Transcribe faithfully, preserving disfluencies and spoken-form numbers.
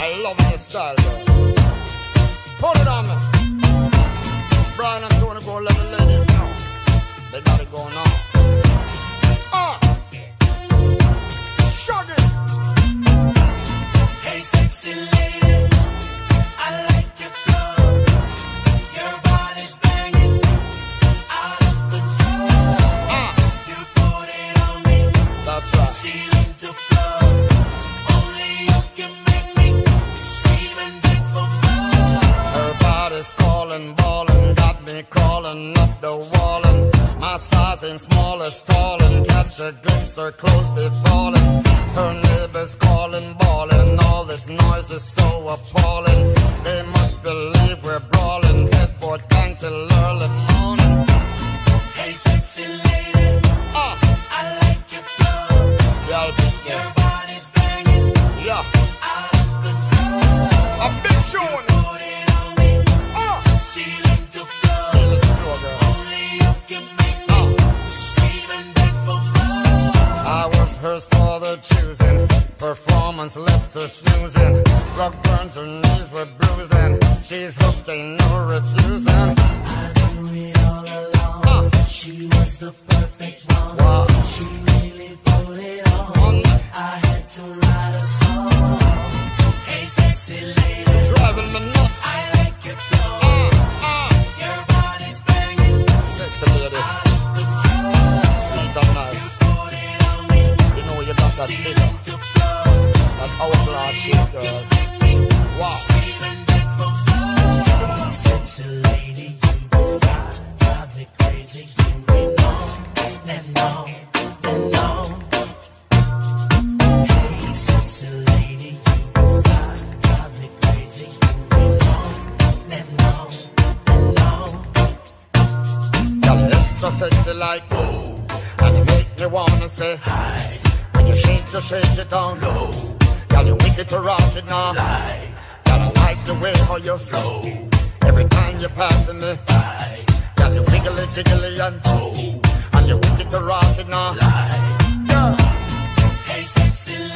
I love your style, girl. Hold it on me. Brian and Tony, go let the ladies know. They got it going on. Ah, shut it. Hey, sexy lady, I like your flow. Your body's banging, out of control. Ah, you put it on me. That's right. Ceiling to floor. Only you can make me scream and beg for more. Her body's calling, ballin', got me crawling up the wall, and my size ain't small as tall, and catch a glimpse, her clothes be falling. Her neighbors calling, bawling, all this noise is so appalling. They must believe we're brawling, headboard bang till early morning. Hey, sexy lady, Ah, I like your flow. yeah, big Your girl. body's banging, Yeah, out of control. a big tune. Put it on me, Ah, ceiling to floor. seal it through, girl. Only you can make me scream and beg for more. I was hers for the choosing. Performance left her snoozing. Rock burns, her knees were bruised, and she's hooked, ain't no refusing. I knew it all along. Ah, She was the perfect one. wow. She really put it on. On me. I had to write a song. Hey, sexy lady, Driving me nuts. I like your flow. Ah, ah, Your body's banging, sexy lady, out of control. sweet and nice. Put it on me, You know you got that figure, ceiling to floor. that hourglass shape, girl. Wow. Scream and beg for more. Sexy lady, you fly, drive me crazy. You know and on and on. Hey, sexy lady, you fly, drive me crazy. You know and on and on. Girl, you extra sexy like oh, and you make me wanna say hi. When you shake, you shake it down low. Girl, you wicked to rot it now. Lie, Girl, I like the way how you flow. Every time you're passing me by. Girl, you wiggly, jiggly and oh, and you wicked to rot it now. lie. Girl, Hey, sexy